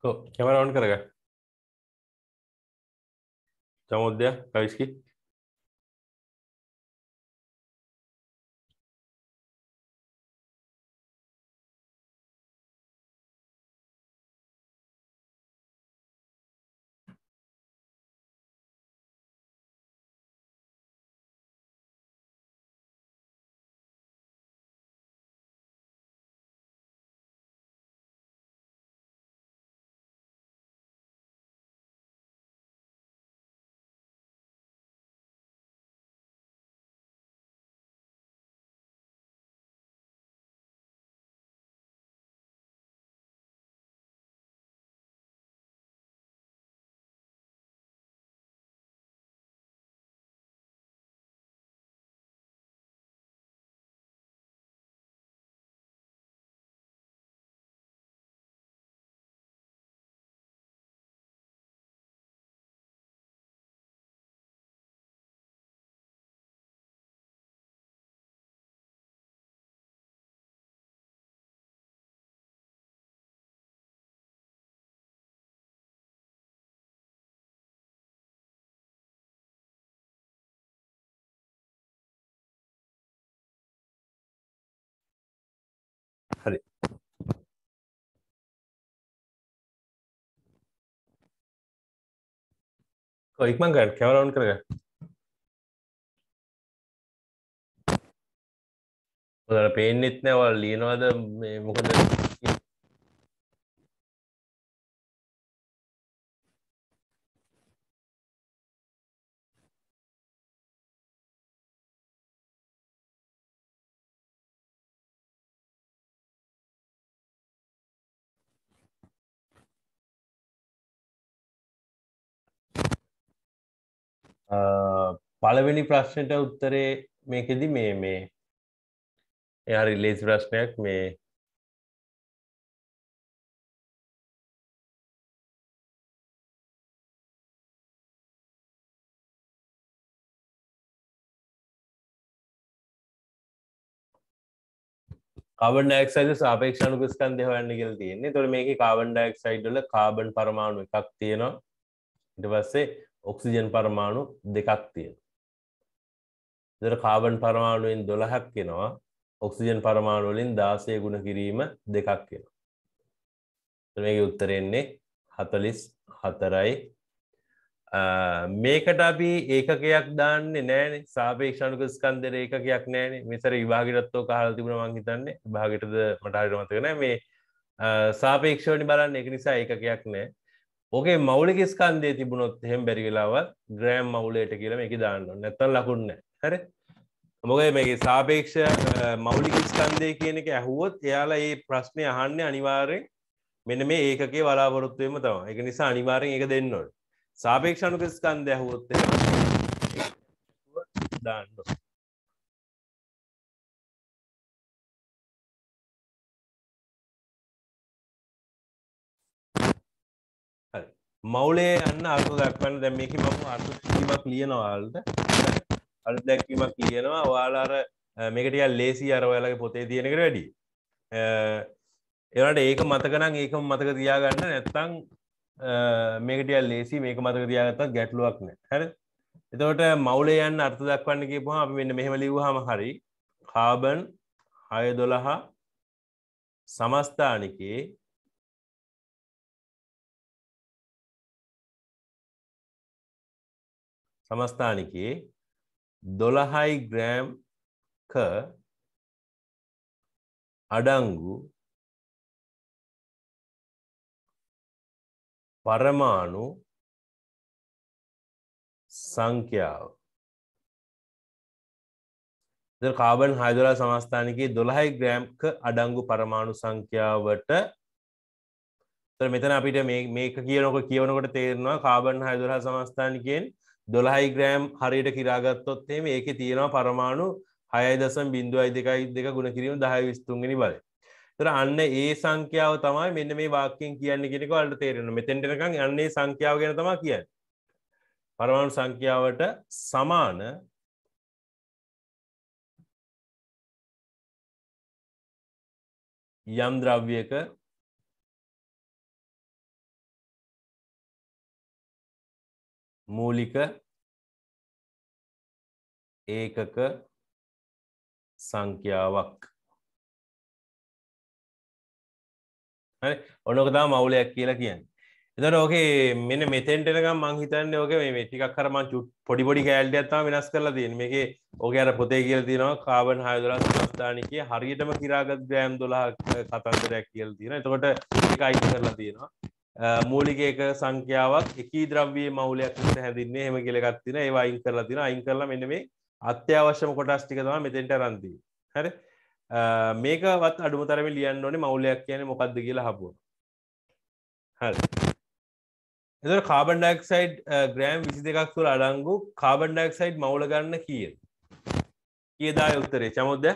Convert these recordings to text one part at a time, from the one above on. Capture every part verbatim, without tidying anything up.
तो camera on करेगा चमोद्या कविश की हरी तो एक मंग कैमरा ऑन करेगा उधर पेन इतने और लीनो वाला मुकदर පළවෙනි ප්‍රශ්නෙට උත්තරේ මේකෙදි මේ මේ එයා රිලීස් ප්‍රශ්නයක් මේ කාබන් ඩයොක්සයිඩ් සාපේක්ෂ අණුක ස්කන්ධය හොයන්න කියලා තියෙන්නේ. ඒතකොට මේකේ කාබන් ඩයොක්සයිඩ් වල කාබන් පරමාණු එකක් තියෙනවා. ඊට පස්සේ ඔක්සිජන් පරමාණු දෙකක් තියෙනවා. ඒතර කාබන් පරමාණුවෙන් දොළහක් එනවා. ඔක්සිජන් පරමාණු වලින් දාසය ගුණ කිරීම දෙකක් එනවා. එතකොට මේකේ උත්තරේ එන්නේ හතළිස් හතරයි. මේකට අපි ඒකකයක් දාන්නේ නැහැනේ. සාපේක්ෂ අණුක ස්කන්ධයේ ඒකකයක් නැහැනේ. මෙතර විභාගෙටත් ඔක අහලා තිබුණා මං හිතන්නේ. විභාගෙටද මට හරියට මතක නැහැ. මේ සාපේක්ෂවනේ බලන්නේ. ඒක නිසා ඒකකයක් නැහැ. ඕකේ මෞලික ස්කන්ධය තිබුණොත් එහෙම බැරි වෙලාවත් ග්‍රෑම් මවුලයට කියලා මේකේ දාන්න ඕනේ. නැත්තම් ලකුණු නැහැ. හරි? මොකද මේකේ සාපේක්ෂ මෞලික ස්කන්ධය කියන එක ඇහුවොත් එයාලා මේ ප්‍රශ්නේ අහන්නේ අනිවාර්යෙන් මෙන්න මේ ඒකකයේ බලාපොරොත්තු වෙම තමයි. ඒක නිසා අනිවාර්යෙන් ඒක දෙන්න ඕනේ. සාපේක්ෂ අණුක ස්කන්ධය ඇහුවොත් එහෙම දාන්න ඕනේ. හරි. මෞලයේ යන්න අර්ථ දක්වන්න දැන් මේකේ මම අර්ථ දැක්වීමක් ලියනවා ඔයාලට. අර්ථ දැක්වීමක් ලියනවා. ඔයාලා අර මේක ටිකක් ලේසි අර ඔයාලගේ පොතේ තියෙන එකට වැඩියි. ඒවලට ඒක මතක නම් ඒකම මතක තියාගන්න නැත්නම් මේක ටිකක් ලේසි මේක මතක තියාගත්තත් ගැටලුවක් නැහැ. හරිද? එතකොට මවුලේ යන්න අර්ථ දක්වන්න කියපුවම අපි මෙන්න මෙහෙම ලිව්වහම හරි. කාබන් හය දොළහ සමස්ථානිකේ සමස්ථානිකේ දොළහයි ග්‍රෑම් ක අඩංගු පරමාණු සංඛ්‍යාව. ඉතින් කාබන් හය දොළහ සමස්ථානිකයේ දොළහයි ග්‍රෑම් ක අඩංගු පරමාණු සංඛ්‍යාවට ඉතින් මෙතන අපිට මේ මේක කියනකොට කියවනකොට තේරෙනවා කාබන් හය දොළහ සමස්ථානිකයෙන් දොළහයි ග්‍රෑම් හරියට කිරාගත්තොත් එහෙම ඒකේ තියෙනවා පරමාණු හයයි දශම බිංදුවයි දෙකයි දෙක ගුණ කිරීම දහය විසිතුන් වෙනි බලය. ඒතර අන්න ඒ සංඛ්‍යාව තමයි මෙන්න මේ වාක්‍යයෙන් කියන්නේ කියන එක ඔයාලට තේරෙනවා. මෙතෙන්ට එනකන් අන්නේ සංඛ්‍යාව ගැන තමයි කියන්නේ. පරමාණු සංඛ්‍යාවට සමාන යම් ද්‍රව්‍යයක මූලික ඒකක සංඛ්‍යාවක්. හරි ඔනෝක තමයි මවුලයක් කියලා කියන්නේ. එතකොට ඕකේ මෙන්න මෙතෙන්ට එනකම් මං හිතන්නේ ඕකේ මේ මේ ටිකක් අර මං පොඩි පොඩි කෑලි ටිකක් තමයි වෙනස් කරලා තියෙන්නේ. මේකේ ඕකේ අර පොතේ කියලා තියෙනවා කාබන් හය දොළහ සමස්ථානිකයේ හරියටම කිරාගත් ග්‍රෑම් දොළහක් කතන්දරයක් කියලා තියෙනවා. එතකොට ඒක අයින් කරලා තියෙනවා. මූලික ඒක සංඛ්‍යාවක් එකී ද්‍රව්‍යයේ මවුලයක් විදිහට හැදින්නේ එහෙම කියලා එකක් තියෙනවා. ඒවා අයින් කරලා තියෙනවා. අයින් කරලා මෙන්න මේ අත්‍යවශ්‍යම කොටස් ටික තමයි මෙතෙන්ට අරන් තියෙන්නේ. හරි? මේකවත් අඩුම තරමින් ලියන්න ඕනේ මවුලයක් කියන්නේ මොකක්ද කියලා අහපුවා. හරි. එතකොට කාබන් ඩයොක්සයිඩ් ග්‍රෑම් විසි දෙකක් තුළ අඩංගු කාබන් ඩයොක්සයිඩ් මවුල ගන්න කීයද? කීයද ආයේ උත්තරේ? චමුද්ද?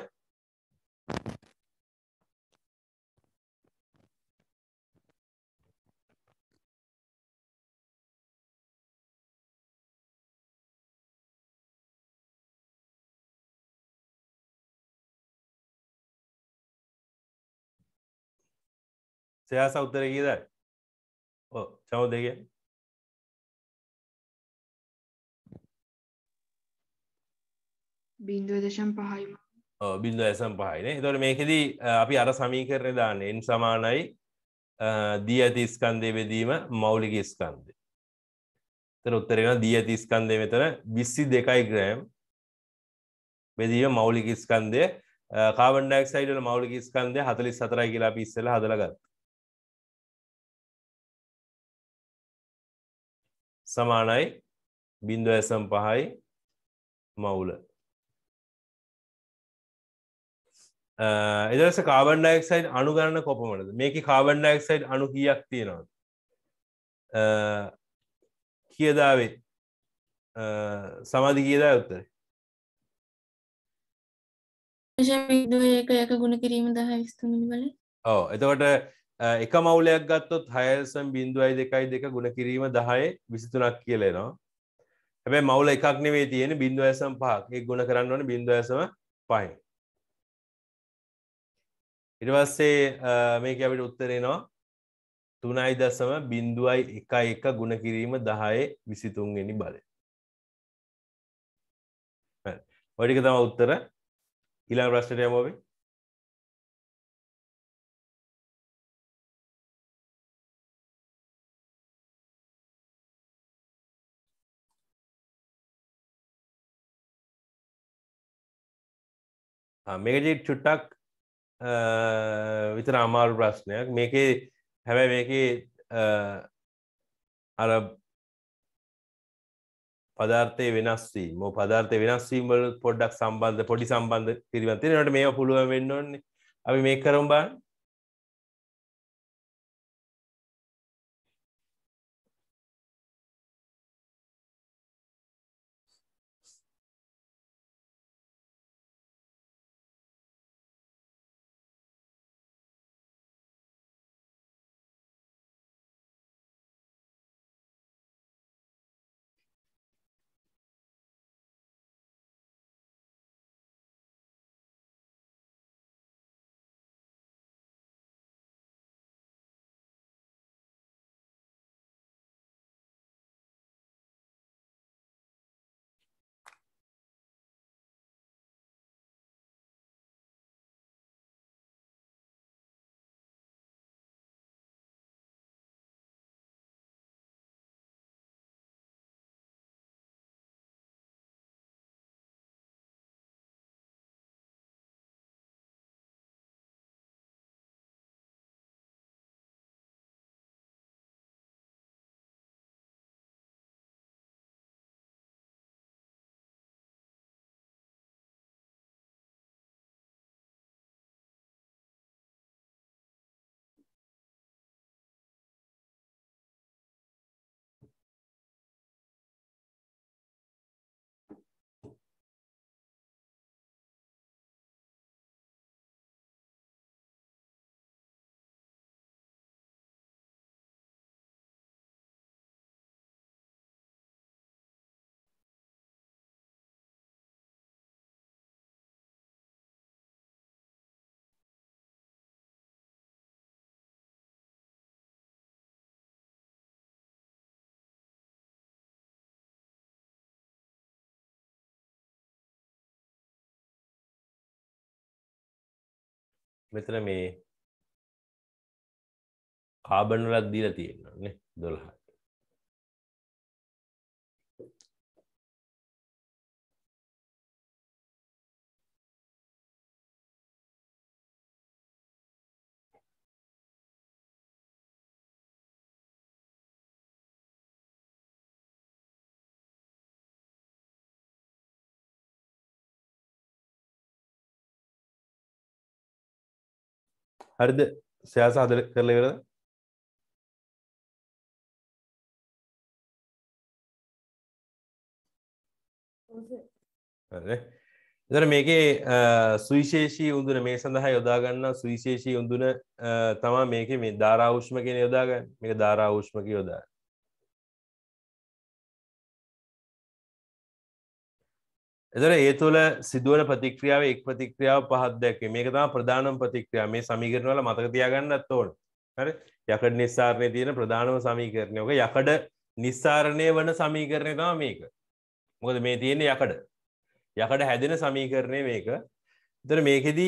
සයාස උත්තරේ කීයද? ඔව් චමුද්ද කියන්නේ බිංදුව දශම පහයි. ඔව් බිංදුව දශම පහයි නේ. එතකොට මේකෙදි අපි අර සමීකරණය දාන්නේ n සමානයි දී ඇති ස්කන්ධය බෙදීම මෞලික ස්කන්ධය. එතන උත්තරේ වෙනවා දී ඇති ස්කන්ධය මෙතන විසි දෙකයි ග්‍රෑම් බෙදීම මෞලික ස්කන්ධය. කාබන් ඩයොක්සයිඩ් වල මෞලික ස්කන්ධය හතළිස් හතරයි කියලා අපි ඉස්සෙල්ලා හදලා ගත්තා. සමානයි බිංදුව දශම පහයි මවුල. ඊට පස්සේ කාබන් ඩයොක්සයිඩ් අණු ගණන කොපමණද? මේකේ කාබන් ඩයොක්සයිඩ් අණු කීයක් තියෙනවද? කීයද ආවේ? සමාධි කීයද උත්තරේ? ඒක එක ගුණ කිරීම දහය විස්තුන් වල. ඔව් එතකොට එක මවුලයක් ගත්තොත් හය දශම බිංදුවයි දෙකයි දෙක ගුණ කිරීම දහය විසි තුනක් කියලා එනවා. හැබැයි මවුල එකක් නෙවෙයි තියෙන්නේ බිංදුව දශම පහක්. ඒක ගුණ කරන්න ඕනේ බිංදුව දශම පහෙන්. ඊට පස්සේ මේකේ අපිට උත්තර එනවා තුනයි දශම බිංදුවයි එකයි එක ගුණ කිරීම දහය විසි තුන් වෙනි බලය. හරි. ඔය ටික තමයි උත්තර. ඊළඟ ප්‍රශ්නෙට යමු අපි. මේකදී චුට්ටක් විතර අමාරු ප්‍රශ්නයක්. මේකේ හැබැයි මේකේ අර පදාර්ථයේ වෙනස් වීම මො පදාර්ථයේ වෙනස් වීම වල පොඩ්ඩක් සම්බන්ධ පොඩි සම්බන්ධ කිරීමක් තියෙනවා. ඒකට මේව පුළුවන් වෙන්න ඕනේ. අපි මේක කරමු බලන්න. මෙතන මේ කාබන් වලක් දීලා තියෙනවා නේ දොළහ. හරිද? සයාස හදලා කරලා ඉවරද? හරි. එතන මේකේ සුවිශේෂී උඳුන මේ සඳහා යොදා ගන්නා සුවිශේෂී උඳුන තමයි මේකේ මේ ධාරා උෂ්ම කියන යොදා ගන්න. මේක ධාරා උෂ්ම කිය යොදා. එතන ඒ තුළ සිදුවන ප්‍රතික්‍රියාව එක් ප්‍රතික්‍රියාව පහක් දැක්වේ. මේක තමයි ප්‍රධානම ප්‍රතික්‍රියාව. මේ සමීකරණ වල මතක තියාගන්නත් ඕන. හරි? යකඩ නිස්සාරණයේ තියෙන ප්‍රධානම සමීකරණය. ඔක යකඩ නිස්සාරණය වන සමීකරණය තමයි මේක. මොකද මේ තියෙන්නේ යකඩ. යකඩ හැදෙන සමීකරණය මේක. එතන මේකෙදි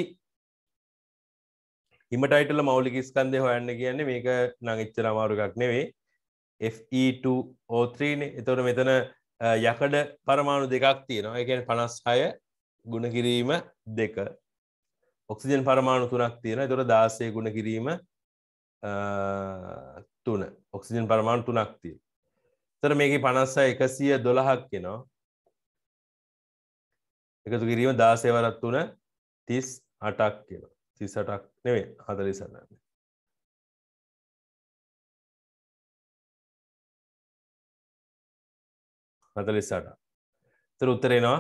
හිමටයිට් වල මෞලික ස්කන්ධය හොයන්න කියන්නේ මේක නම් එච්චර අමාරු එකක් නෙවෙයි. F E two O three නේ. එතකොට මෙතන යකඩ පරමාණු දෙකක් තියෙනවා. ඒ කියන්නේ පනස් හය ගුණ කිරීම දෙක. ඔක්සිජන් පරමාණු තුනක් තියෙනවා. එතකොට දාසය ගුණ කිරීම තුන. ඔක්සිජන් පරමාණු තුනක් තියෙනවා. එතකොට මේකේ පනස් හය එකසිය දොළහක් එනවා. එකතු කිරීම දාසය වරක් තුන තිස් අටක් එනවා. තිස් අටක් නෙවෙයි හතළිස් අටක්. හතළිස් අටක්. එතන උත්තරේ එනවා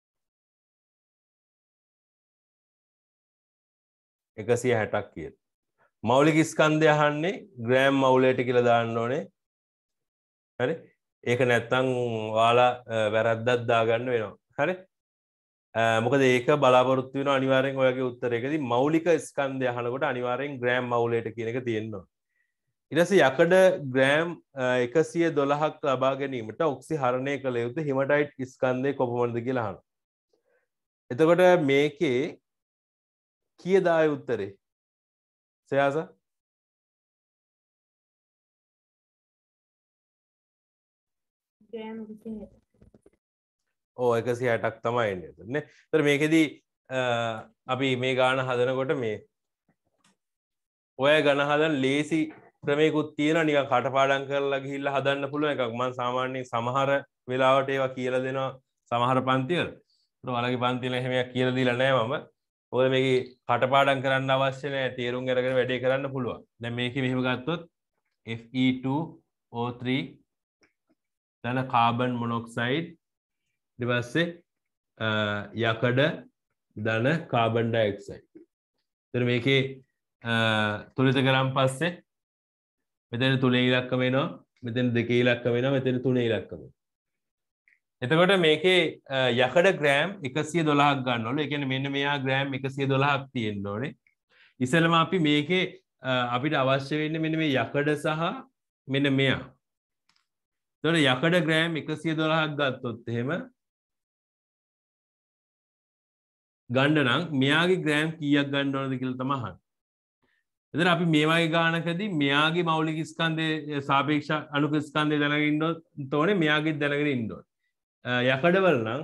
එකසිය හැටක් කියලා. මෞලික ස්කන්ධය අහන්නේ ග්‍රෑම් මවුලයට කියලා දාන්න ඕනේ. හරි? ඒක නැත්තම් ඔයාලා වැරද්දක් දාගන්න වෙනවා. හරි? මොකද ඒක බලාපොරොත්තු වෙන අනිවාර්යෙන් ඔයගේ උත්තරයකදී මෞලික ස්කන්ධය අහනකොට අනිවාර්යෙන් ග්‍රෑම් මවුලයට කියන එක තියෙනවා. ඊට පස්සේ යකඩ ග්‍රෑම් එකසිය දොළහක් ලබා ගැනීමට ඔක්සිහරණය කළ යුතු හිමටයිට් ස්කන්ධය කොපමණද කියලා අහනවා. එතකොට මේකේ කීයද ආයේ උත්තරේ? සයාස ග්‍රෑම් එකසිය හැට. ඕ එකසිය හැටක් තමයි එන්නේ නේ. ඒතර මේකෙදි අපි මේ ගාන හදනකොට මේ ඔය ගණ හදන ලේසි ක්‍රමයකුත් තියෙනවා. නිකන් කටපාඩම් කරලා ගිහිල්ලා හදන්න පුළුවන් එකක්. මම සාමාන්‍යයෙන් සමහර වෙලාවට ඒවා කියලා දෙනවා සමහර පන්ති වල. ඒත් ඔයාලගේ පන්ති වල එහෙම එකක් කියලා දීලා නැහැ මම. ඔය මේකේ කටපාඩම් කරන්න අවශ්‍ය නැහැ. තේරුම් අරගෙන වැඩේ කරන්න පුළුවන්. දැන් මේකේ මෙහෙම ගත්තොත් F E two O three then carbon monoxide ඊට පස්සේ යකඩ ධන කාබන් ඩයොක්සයිඩ්. එතන මේකේ තුලිත කරන් පස්සේ මෙතන තුනේ ඉලක්කම එනවා, මෙතන දෙකේ ඉලක්කම එනවා, මෙතන තුනේ ඉලක්කම. එතකොට මේකේ යකඩ ග්‍රෑම් එකසිය දොළහක් ගන්නවලු. ඒ කියන්නේ මෙන්න මෙයා ග්‍රෑම් එකසිය දොළහක් තියෙන්න ඕනේ. ඉතින්ම අපි මේකේ අපිට අවශ්‍ය වෙන්නේ මෙන්න මේ යකඩ සහ මෙන්න මෙයා. එතකොට යකඩ ග්‍රෑම් එකසිය දොළහක් ගත්තොත් එහෙම ගන්න නම් මෙයාගේ ග්‍රෑම් කීයක් ගන්න ඕනද කියලා තමයි අහන්නේ. එතන අපි මේ වගේ ගානකදී මෙයාගේ මෞලික ස්කන්ධයේ සාපේක්ෂ අණුක ස්කන්ධය දැනගෙන ඉන්න ඕනේ, මෙයාගේ දැනගෙන ඉන්න ඕනේ. යකඩවල නම්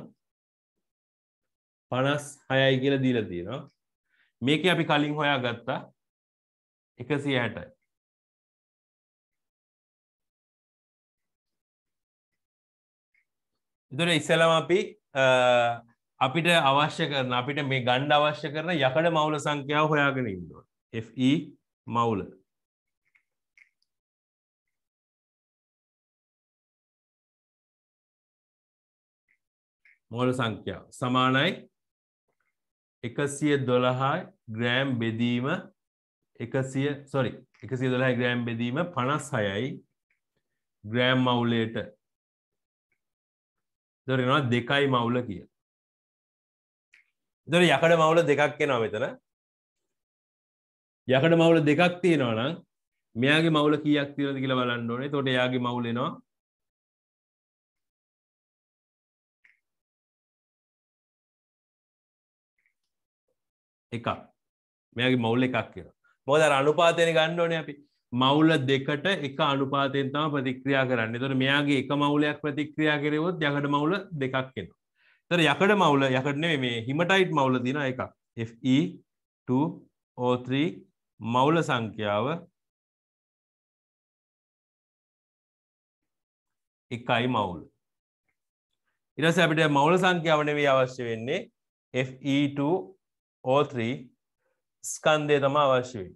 පනස් හයයි කියලා දීලා තියෙනවා. මේකේ අපි කලින් හොයාගත්තා එකසිය හැටයි. එතකොට ඉස්සෙල්ලාම අපි අපිට අවශ්‍ය කරන අපිට මේ ගන්න අවශ්‍ය කරන යකඩ මවුල සංඛ්‍යාව හොයාගෙන ඉන්න ඕනේ. Fe මවුල මවුල සංඛ්‍යාව සමානයි එකසිය දොළහයි ග්‍රෑම් බෙදීම එකසිය sorry එකසිය දොළහයි ග්‍රෑම් බෙදීම පනස් හයයි ග්‍රෑම් මවුලයට දරනවා දෙකයි මවුල කියලා. එතකොට යකඩ මවුල දෙකක් එනවා මෙතන. යකඩ මවුල දෙකක් තියෙනවා නම් මෙයාගේ මවුල කීයක් තියෙනවද කියලා බලන්න ඕනේ. එතකොට එයාගේ මවුල එනවා එකක්. මෙයාගේ මවුල් එකක් කියලා. මොකද අර අනුපාතයෙන් ගන්න ඕනේ අපි. මවුල දෙකට එක අනුපාතයෙන් තමයි ප්‍රතික්‍රියා කරන්නේ. ඒතකොට මෙයාගේ එක මවුලයක් ප්‍රතික්‍රියා කෙරුවොත් යකඩ මවුල දෙකක් එනවා. ඒතකොට යකඩ මවුල යකඩ නෙමෙයි මේ හිමටයිට් මවුල තියෙනවා එකක්. F E two O three මවුල සංඛ්‍යාව එකයි මවුල. ඊට පස්සේ අපිට මවුල සංඛ්‍යාව නෙවෙයි අවශ්‍ය වෙන්නේ F E two O three ස්කන්ධය තමයි අවශ්‍ය වෙන්නේ.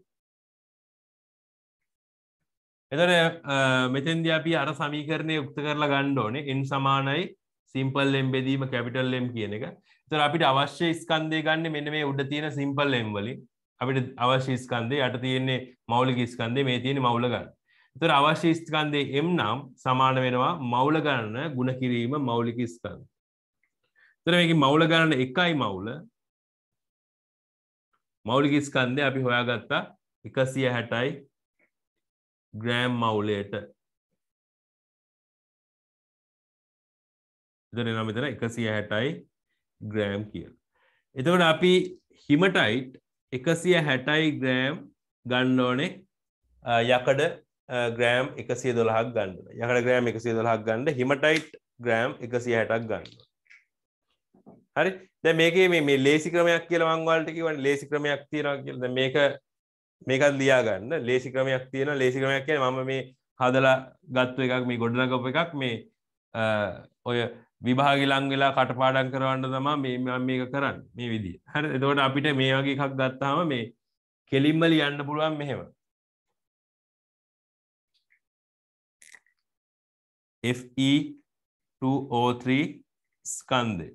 එතකොට මෙතෙන්දී අපි අර සමීකරණය යුක්ත කරලා ගන්න ඕනේ n සමානයි සිම්පල් m බෙදීම කැපිටල් M කියන එක. එතකොට අපිට අවශ්‍ය ස්කන්ධය ගන්න මෙන්න මේ උඩ තියෙන සිම්පල් m වලින්. අපිට අවශ්‍ය ස්කන්ධය යට තියෙන්නේ මෞලික ස්කන්ධය මේ තියෙන්නේ මවුල ගන්න. එතකොට අවශ්‍ය ස්කන්ධයේ m නම් සමාන වෙනවා මවුල ගණන ගුණ කිරීම මෞලික ස්කන්ධ. එතකොට මේකේ මවුල ගණන එකයි මවුල. මෞලික ස්කන්ධය අපි හොයාගත්තා එකසිය හැටයි ග්‍රෑම් මවුලයට. එතකොට එනවා මෙතන එකසිය හැටයි ග්‍රෑම් කියලා. එතකොට අපි හිමටයිට් එකසිය හැටයි ග්‍රෑම් ගන්න ඕනේ යකඩ ග්‍රෑම් එකසිය දොළහක් ගන්න. යකඩ ග්‍රෑම් එකසිය දොළහක් ගන්න හිමටයිට් ග්‍රෑම් එකසිය හැටක් ගන්න. හරි. දැන් මේකේ මේ මේ ලේසි ක්‍රමයක් කියලා මම ඔයාලට කිව්වනේ ලේසි ක්‍රමයක් තියෙනවා කියලා. දැන් මේක මේකත් ලියා ගන්න. ලේසි ක්‍රමයක් තියෙනවා. ලේසි ක්‍රමයක් කියන්නේ මම මේ හදලා ගත්ත එකක් මේ ගොඩනගපු එකක් මේ ඔය විභාගෙ ලං වෙලා කටපාඩම් කරවන්න තමයි මේ මම මේක කරන්නේ මේ විදිය. හරි. එතකොට අපිට මේ වගේ එකක් ගත්තාම මේ කෙලින්ම ලියන්න පුළුවන් මෙහෙම. F E two O three ස්කන්ධය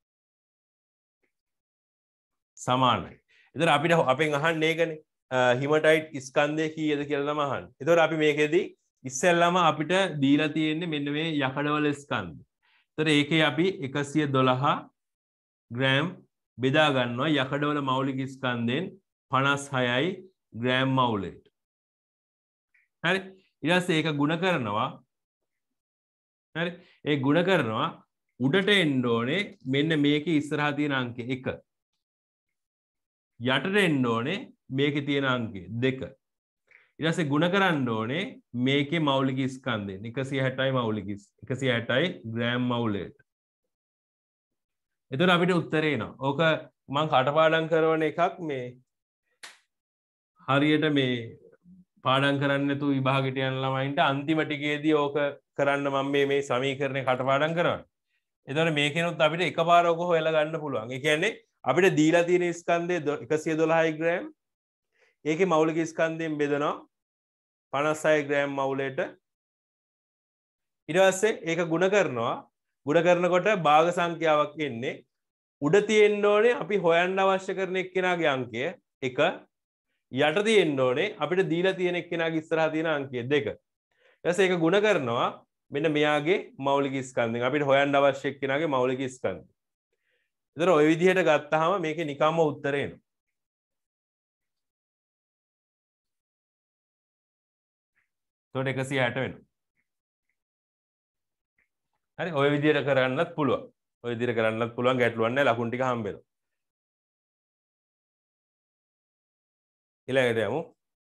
සමානයි. එතකොට අපිට අපෙන් අහන්නේ ඒකනේ. හිමටයිට් ස්කන්ධය කීයද කියලා තමයි අහන්නේ. එතකොට අපි මේකෙදී ඉස්සෙල්ලාම අපිට දීලා තියෙන්නේ මෙන්න මේ යකඩවල ස්කන්ධය. එතකොට ඒකේ අපි එකසිය දොළහ ග්‍රෑම් බෙදා ගන්නවා යකඩවල මෞලික ස්කන්ධයෙන් පනස් හයයි ග්‍රෑම් මවුලට. හරි. ඊට පස්සේ ඒක ගුණ කරනවා. හරි. ඒ ගුණ කරනවා උඩට එන්න ඕනේ මෙන්න මේකේ ඉස්සරහා තියෙන අංකය එක. යටට එන්න ඕනේ මේකේ තියෙන අංකය දෙක. ඊට පස්සේ ගුණ කරන්න ඕනේ මේකේ මෞලික ස්කන්ධයෙන් එකසිය හැටයි මෞලික එකසිය හැටයි ග්‍රෑම් මවුලට. එතකොට අපිට උත්තරේ එනවා. ඕක මම කටපාඩම් කරන එකක් මේ හරියට මේ පාඩම් කරන්නේ නැතුව විභාගෙට යන ළමයින්ට අන්තිම ටිකේදී ඕක කරන්න මම මේ මේ සමීකරණේ කටපාඩම් කරනවා. එතකොට මේකෙනොත් අපිට එකපාර ඕක හොයලා ගන්න පුළුවන්. ඒ කියන්නේ අපිට දීලා තියෙන ස්කන්ධය එකසිය දොළහයි ග්‍රෑම්. ඒකේ මෞලික ස්කන්ධයෙන් බෙදනවා පනස් හය ග්‍රෑම් මවුලට. ඊට පස්සේ ඒක ගුණ කරනවා. ගුණ කරනකොට භාග සංඛ්‍යාවක් එන්නේ උඩ තියෙන්න ඕනේ අපි හොයන්න අවශ්‍ය කරන එක්කෙනාගේ අංකය එක. යට තියෙන්න ඕනේ අපිට දීලා තියෙන එක්කෙනාගේ ඉස්සරහා තියෙන අංකය දෙක. ඊට පස්සේ ඒක ගුණ කරනවා මෙන්න මෙයාගේ මෞලික ස්කන්ධයෙන් අපිට හොයන්න අවශ්‍ය එක්කෙනාගේ මෞලික ස්කන්ධය. ඒතර ওই විදිහට ගත්තාම මේකේ නිකම්ම උත්තරේ එනවා. එතකොට එකසිය හැට වෙනවා. හරි. ওই විදිහට කරන්නත් පුළුවන්. ওই විදිහට කරන්නත් පුළුවන් ගැටලුවක් නැහැ ලකුණු ටික හම්බ වෙනවා. ඊළඟට යමු.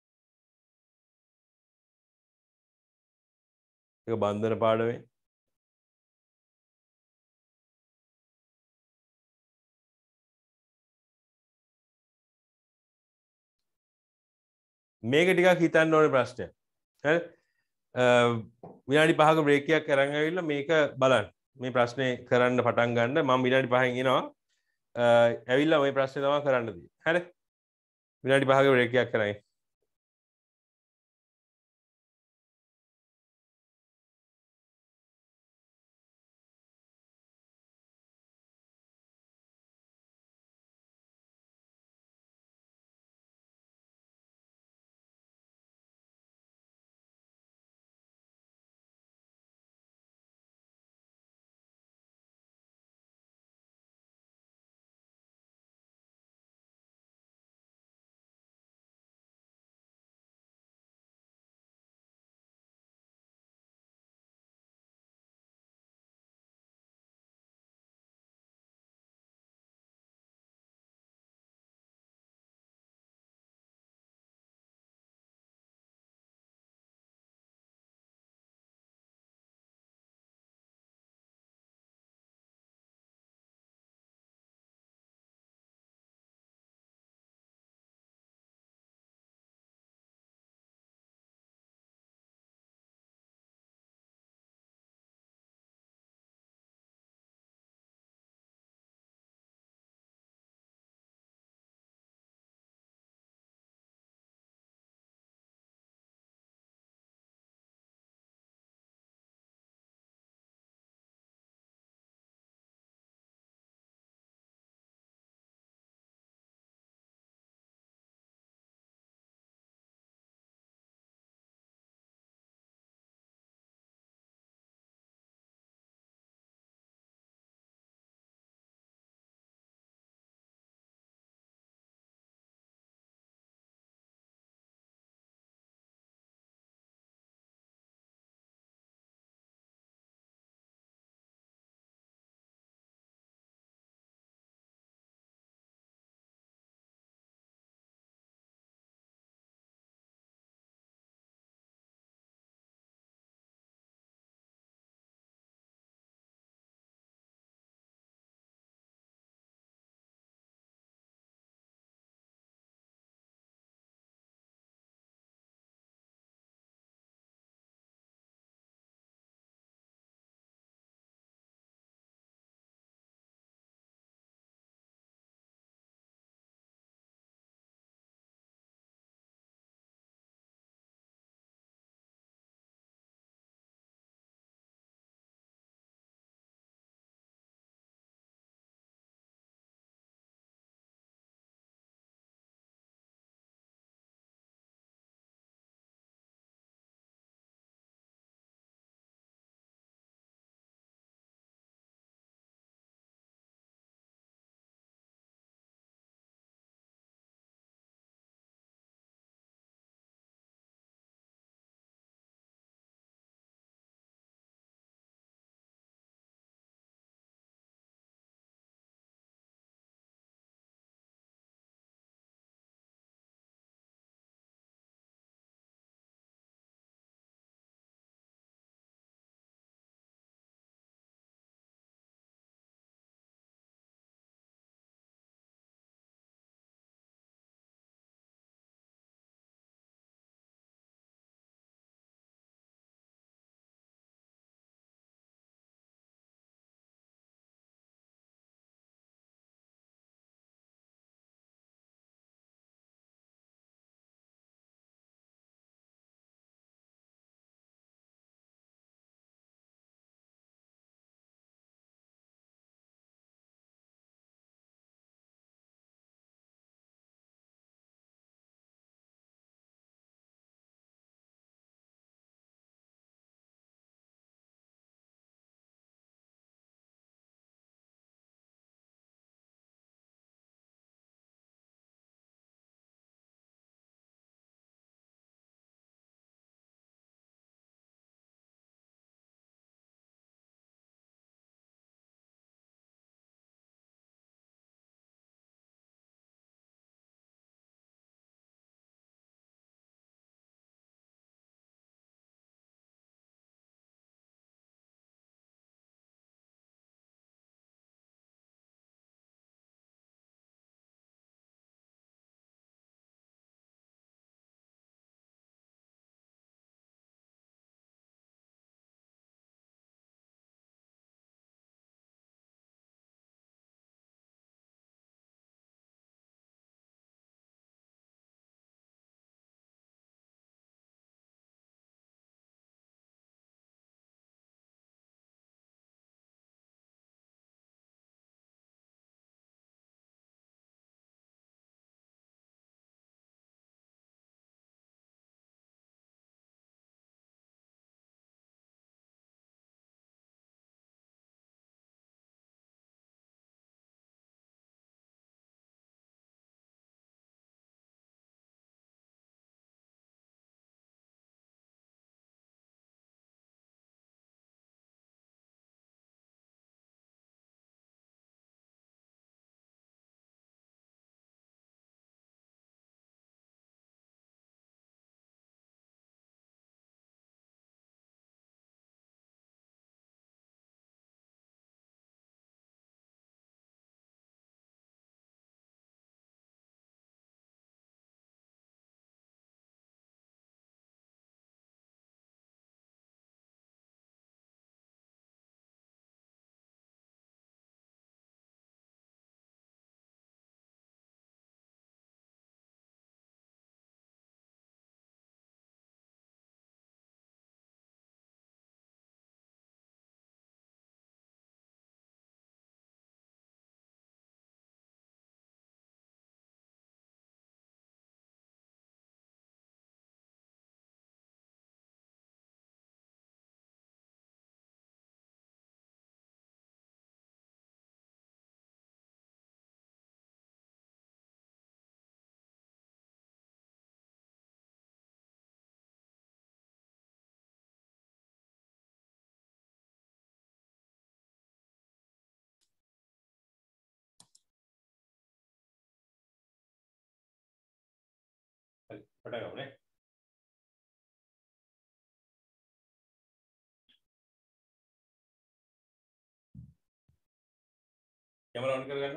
ඒක බන්ධන පාඩමේ මේක ටිකක් හිතන්න ඕනේ ප්‍රශ්නයක්. හරි. විනාඩි පහක බ්‍රේක් එකක් අරන් ආවිල්ලා මේක බලන්න. මේ ප්‍රශ්නේ කරන්න පටන් ගන්න. මම විනාඩි පහෙන් එනවා. ඇවිල්ලා මේ ප්‍රශ්නේ තමයි කරන්න තියෙන්නේ. හරි. විනාඩි පහක බ්‍රේක් එකක් කරන් පටන් ගමු නේ. කැමරා ඔන් කරගන්න.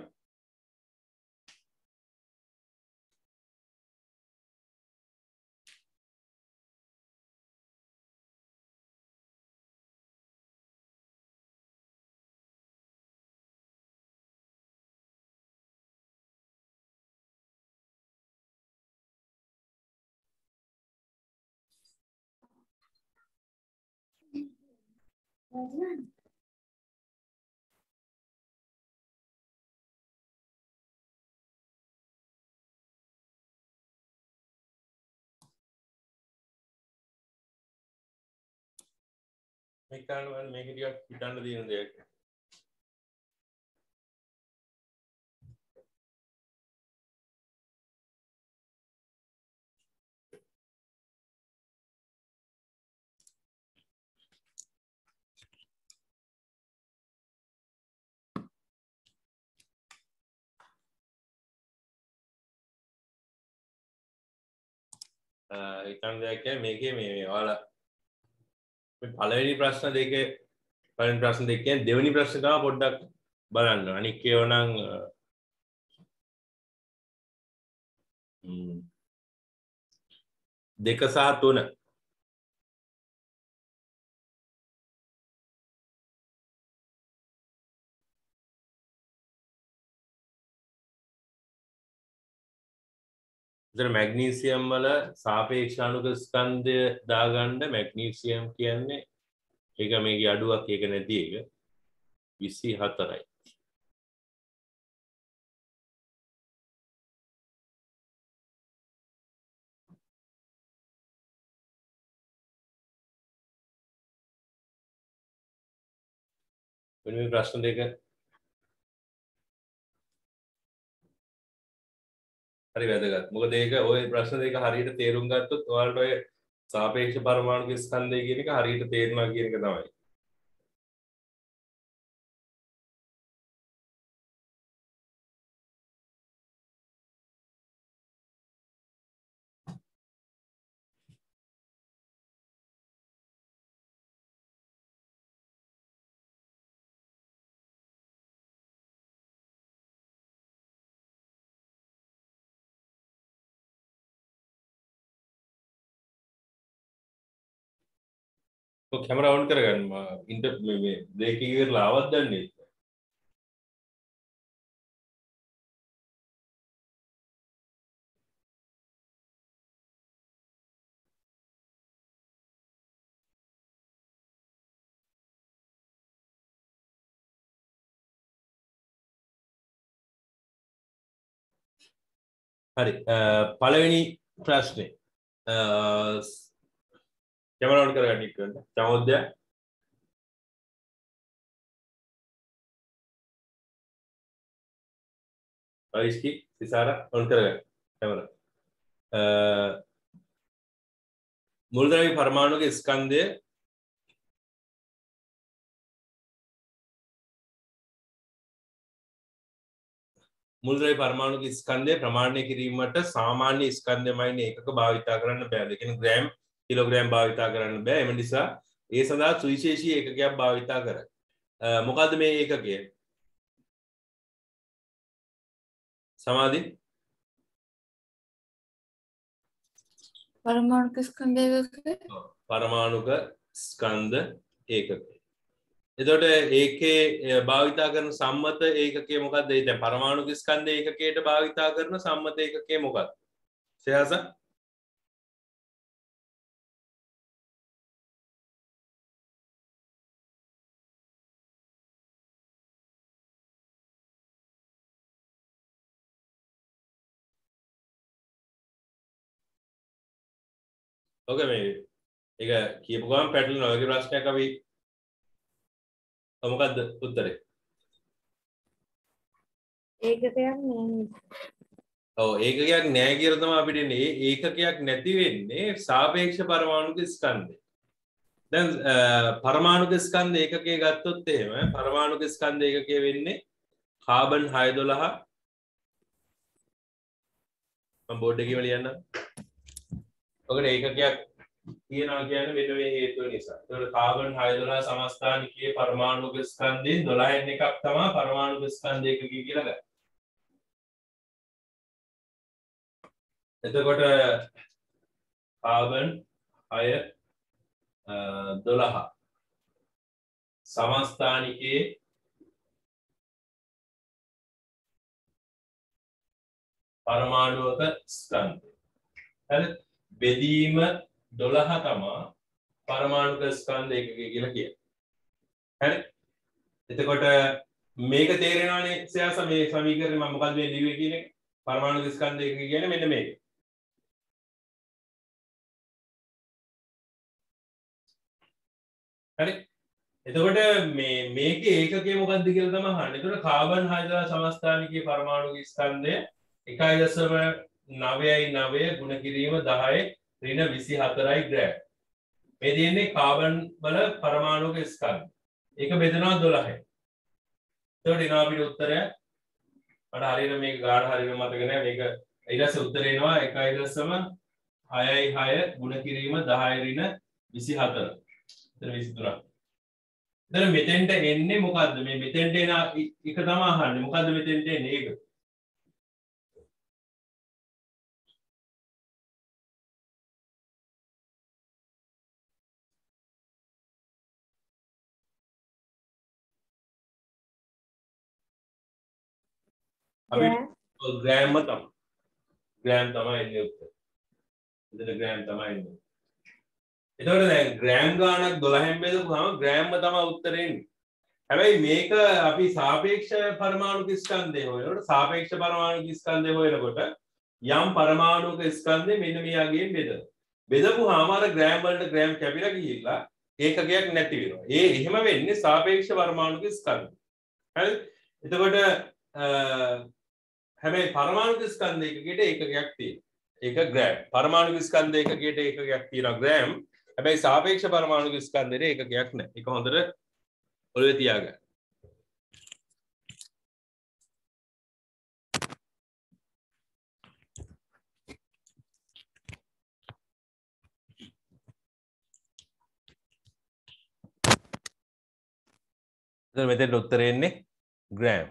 මේක ගන්න මේක ටිකක් හිතන්න දින දෙයක්. හිතන්න දෙයක් කියන්නේ මේකේ මේ මේ ඔයාලා මේ පළවෙනි ප්‍රශ්න දෙකේ පළවෙනි ප්‍රශ්න දෙක කියන්නේ දෙවෙනි ප්‍රශ්න තමයි පොඩ්ඩක් බලන්න. අනික ඒවා නම් දෙක සහ තුන ඉතින් මැග්නීසියම් වල සාපේක්ෂ අණුක ස්කන්ධය දාගන්න මැග්නීසියම් කියන්නේ ඒක මේකේ අඩුවක් ඒක නැති එක විසි හතරයි. වෙන මේ ප්‍රශ්න දෙක හරි වැදගත්. මොකද ඒක ওই ප්‍රශ්න දෙක හරියට තේරුම් ගත්තොත් ඔයාලට ඔය සාපේක්ෂ පරමාණු ස්කන්ධය කියන එක හරියට තේරෙනවා කියන එක තමයි. ඔය කැමරා ඔන් කරගන්න ඉන්ටර් මේ මේ බ්‍රේක් එක ඉවරලා ආවත් දන්නේ. හරි පළවෙනි ප්‍රශ්නේ කැමරා ඔන් කරගන්න ඉක්කන්න. චමෝද්‍ය අයිස්කි සිසාර ඔන් කරගන්න කැමරා. මුල්ද්‍රව්‍ය පරමාණුක ස්කන්ධය මුල්ද්‍රව්‍ය පරමාණුක ස්කන්ධය ප්‍රමාණය කිරීමට සාමාන්‍ය ස්කන්ධයමයින් ඒකක භාවිතා කරන්න බෑ. ඒ කියන්නේ ග්‍රෑම් කිලෝග්‍රෑම් භාවිතා කරන්න බෑ. එම නිසා ඒ සඳහා සුවිශේෂී ඒකකයක් භාවිතා කරයි. මොකද්ද මේ ඒකකය? සමාධි පරමාණුක ස්කන්ධ ඒකකය. පරමාණුක ස්කන්ධ ඒකකය. එතකොට ඒකේ භාවිතා කරන සම්මත ඒකකය මොකක්ද? ඒ දැන් පරමාණුක ස්කන්ධ ඒකකයට භාවිතා කරන සම්මත ඒකකය මොකක්ද? සයාස ඔක මේ ඒක කියපු ගමන් පැටලෙනවා. ඔයගේ ප්‍රශ්නයක් අපි මොකද්ද උත්තරේ? ඒකකයක් නෑ. ඔව් ඒකකයක් නෑ කියලා තමයි අපිට එන්නේ. ඒ ඒකකයක් නැති වෙන්නේ සාපේක්ෂ පරමාණුක ස්කන්ධය. දැන් පරමාණුක ස්කන්ධ ඒකකය ගත්තොත් එහෙම පරමාණුක ස්කන්ධ ඒකකය වෙන්නේ කාබන් හය දොළහ මම බෝඩ් එකේ ලියන්න. ඔකට ඒකකයක් තියනවා කියන්නේ මෙන්න මේ හේතුව නිසා. ඒතකොට කාබන් හය දොළහ සමස්ථානිකයේ පරමාණුක ස්කන්ධයෙන් දොළහෙන් එකක් තමයි පරමාණුක ස්කන්ධ ඒකකය කියලා ගන්න. එතකොට කාබන් හය දොළහ සමස්ථානිකයේ පරමාණුක ස්කන්ධය. හරි? බෙදීම දොළහ තමයි පරමාණුක ස්කන්ධ ඒකකය කියලා කියන්නේ. හරි? එතකොට මේක තේරෙනවනේ සයාස මේ සමීකරණය මම මොකද්ද මේ ලිව්වේ කියන එක? පරමාණුක ස්කන්ධ ඒකකය කියන්නේ මෙන්න මේක. හරි? එතකොට මේ මේකේ ඒකකය මොකද්ද කියලා තමයි අහන්නේ. එතකොට කාබන් හය දොළහ සමස්ථානිකයේ පරමාණුක ස්කන්ධය එකයි දශම නවයයි නවය ගුණ කිරීම දහය ඍණ විසිහතරයි ග්‍රෑම්. මේ තියෙන්නේ කාබන් වල පරමාණුක ස්කන්ධ. ඒක බෙදනවා දොළහෙන්. එතකොට එනවා අපිට උත්තරය. මට හරියට මේක ගාන හරියට මතක නැහැ. මේක ඊට පස්සේ උත්තරේ එනවා එකයි දශම හයයි හය ගුණ කිරීම දහය ඍණ විසිහතර. එතන විසිතුනක්. එතන මෙතෙන්ට එන්නේ මොකද්ද? මේ මෙතෙන්ට එන එක තමයි අහන්නේ. මොකද්ද මෙතෙන්ට එන්නේ ඒක? අපි ග්‍රෑම් තමයි. ග්‍රෑම් තමයි එන්නේ උත්තර. එතන ග්‍රෑම් තමයි එන්නේ. එතකොට දැන් ග්‍රෑම් ගාණක් දොළහෙන් බෙදපුවාම ග්‍රෑම්ම තමයි උත්තරේ එන්නේ. හැබැයි මේක අපි සාපේක්ෂ පරමාණුක ස්කන්ධය හොයනකොට සාපේක්ෂ පරමාණුක ස්කන්ධය හොයනකොට යම් පරමාණුක ස්කන්ධය මෙන්න මෙයාගෙන් බෙදනවා. බෙදපුවාම අර ග්‍රෑම් වලට ග්‍රෑම් කැපිලා ගිහිල්ලා ඒකකයක් නැති වෙනවා. ඒ එහෙම වෙන්නේ සාපේක්ෂ පරමාණුක ස්කන්ධය. හරි? එතකොට හැබැයි පරමාණුක ස්කන්ධ ඒකකයට ඒකකයක් තියෙනවා. ඒක ග්‍රෑම්. පරමාණුක ස්කන්ධ ඒකකයට ඒකකයක් තියෙනවා ග්‍රෑම්. හැබැයි සාපේක්ෂ පරමාණුක ස්කන්ධෙට ඒකකයක් නැහැ. ඒක හොඳට ඔළුවේ තියාගන්න. දැන් මෙතෙන් උත්තරේ එන්නේ ග්‍රෑම්.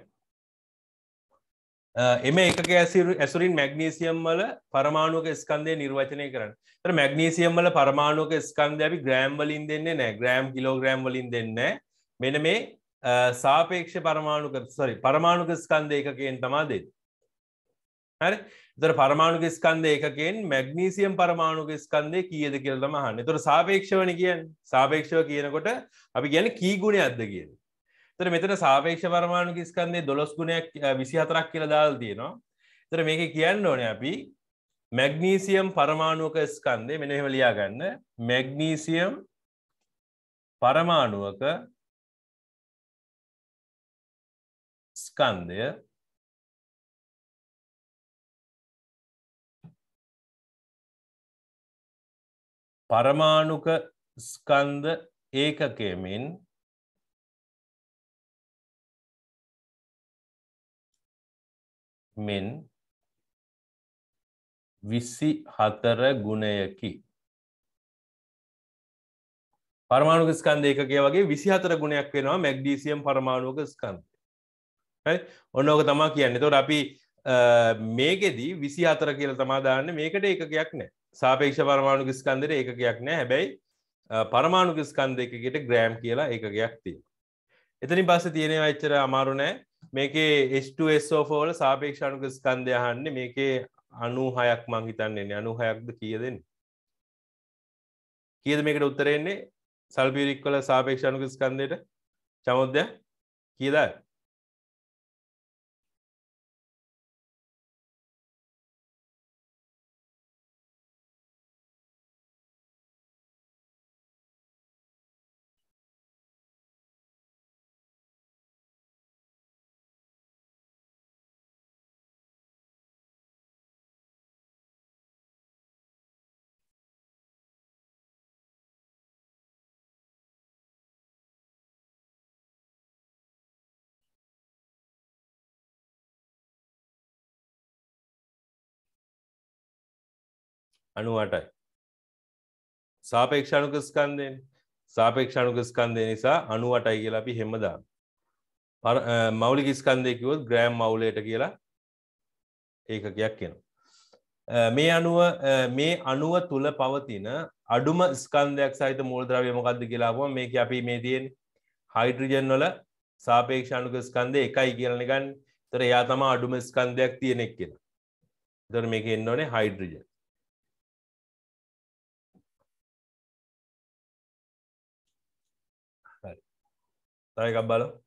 එම එකක ඇසුරින් මැග්නීසියම් වල පරමාණුක ස්කන්ධය නිර්වචනය කරන්න. ඒතර මැග්නීසියම් වල පරමාණුක ස්කන්ධය අපි ග්‍රෑම් වලින් දෙන්නේ නැහැ. ග්‍රෑම් කිලෝග්‍රෑම් වලින් දෙන්නේ නැහැ. මෙන්න මේ සාපේක්ෂ පරමාණුක sorry පරමාණුක ස්කන්ධ ඒකකයෙන් තමයි දෙන්නේ. හරි? ඒතර පරමාණුක ස්කන්ධ ඒකකයෙන් මැග්නීසියම් පරමාණුක ස්කන්ධය කීයද කියලා තමයි අහන්නේ. ඒතර සාපේක්ෂවනේ කියන්නේ. සාපේක්ෂව කියනකොට අපි කියන්නේ කී ගුණයක්ද කියන්නේ. එතන මෙතන සාපේක්ෂ පරමාණුක ස්කන්ධයේ දොළොස් ගුණයක් විසිහතරක් කියලා දාලා තියෙනවා. එතන මේකේ කියන්න ඕනේ අපි මැග්නීසියම් පරමාණුක ස්කන්ධය මෙන්න එහෙම ලියා ගන්න. මැග්නීසියම් පරමාණුක ස්කන්ධය පරමාණුක ස්කන්ධ ඒකකයෙන් මෙන් විසිහතර ගුණයකි. පරමාණුක ස්කන්ධ ඒකකය වගේ විසිහතර ගුණයක් වෙනවා මැග්නීසියම් පරමාණුක ස්කන්ධය. හරි? ඔන්න ඕක තමයි කියන්නේ. එතකොට අපි මේකෙදි විසිහතර කියලා තමයි දාන්නේ. මේකට ඒකකයක් නැහැ. සාපේක්ෂ පරමාණුක ස්කන්ධෙට ඒකකයක් නැහැ. හැබැයි පරමාණුක ස්කන්ධ ඒකකයට ග්‍රෑම් කියලා ඒකකයක් තියෙනවා. එතනින් පස්සේ තියෙනවා එච්චර අමාරු නැහැ. මේකේ H two S O four වල සාපේක්ෂ අණුක ස්කන්ධය අහන්නේ. මේකේ අනූහයක් මං හිතන්නේ නේ. අනූහයක්ද කීයද එන්නේ? කීයද මේකට උත්තරේ එන්නේ? සල්ෆියුරික් වල සාපේක්ෂ අණුක ස්කන්ධයට චමුද්දය කීයද? අනූඅටයි. සාපේක්ෂානුක ස්කන්ධයනේ. සාපේක්ෂානුක ස්කන්ධය නිසා අනූඅටයි කියලා අපි හැම දානවා. මෞලික ස්කන්ධය කිව්වොත් ග්‍රෑම් මවුලයට කියලා ඒකකයක් එනවා. මේ අණුව මේ අණුව තුල පවතින අඩුම ස්කන්ධයක් සහිත මූලද්‍රව්‍ය මොකක්ද කියලා අහුවම මේක අපි මේ තියෙන්නේ හයිඩ්‍රජන් වල සාපේක්ෂානුක ස්කන්ධය එකයි කියලානේ ගන්න. ඒතර එයා තමයි අඩුම ස්කන්ධයක් තියෙන එක කියලා. ඒතර මේකේ එන්න ඕනේ හයිඩ්‍රජන්. හරි. තව එකක් බලමු.